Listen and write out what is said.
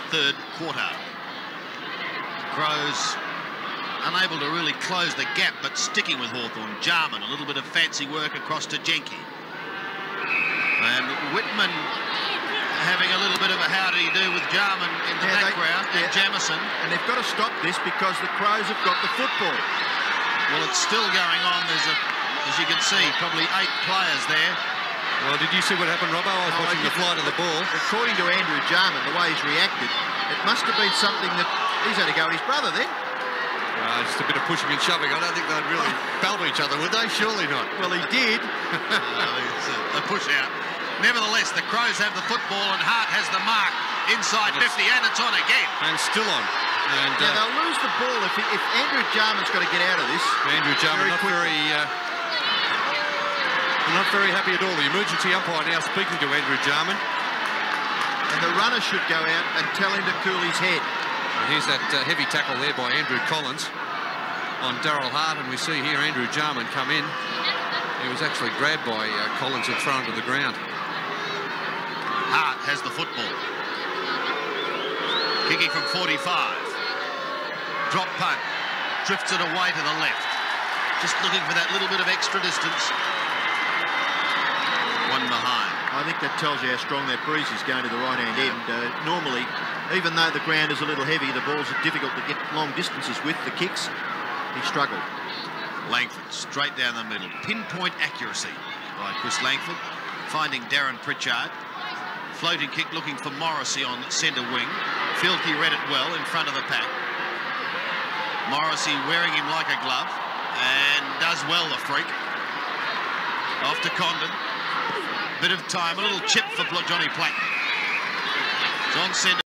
third quarter. Crows unable to really close the gap, but sticking with Hawthorn. Jarman, a little bit of fancy work across to Jenke. And Whitman having a little bit of a howdy-do with Jarman in the background, and Jamison. And they've got to stop this because the Crows have got the football. Well, it's still going on. There's as you can see, probably 8 players there. Well, did you see what happened, Robbo? I was watching the flight of the ball. According to Andrew Jarman, the way he's reacted, it must have been something that he's had to go at his brother then. Just a bit of pushing and shoving. I don't think they'd really belt each other, would they? Surely not. Well, he did. It's a push out. Nevertheless, the Crows have the football and Hart has the mark inside 50, and it's on again. And still on. And now, they'll lose the ball if Andrew Jarman's got to get out of this. Andrew Jarman not very happy at all. The emergency umpire now speaking to Andrew Jarman. And the runner should go out and tell him to cool his head. And here's that heavy tackle there by Andrew Collins on Darryl Hart, and we see here Andrew Jarman come in. He was actually grabbed by Collins and thrown to the ground. Hart has the football. Kicking from 45. Drop punt. Drifts it away to the left. Just looking for that little bit of extra distance. One behind. I think that tells you how strong that breeze is going to the right-hand end. Normally, even though the ground is a little heavy, the balls are difficult to get long distances with. The kicks, he struggled. Langford, straight down the middle. Pinpoint accuracy by Chris Langford. Finding Darren Pritchard. Floating kick looking for Morrissey on centre wing. Fielke read it well in front of the pack. Morrissey wearing him like a glove. And does well, the freak. Off to Condon. Bit of time, a little chip for Johnny Platt. It's on centre.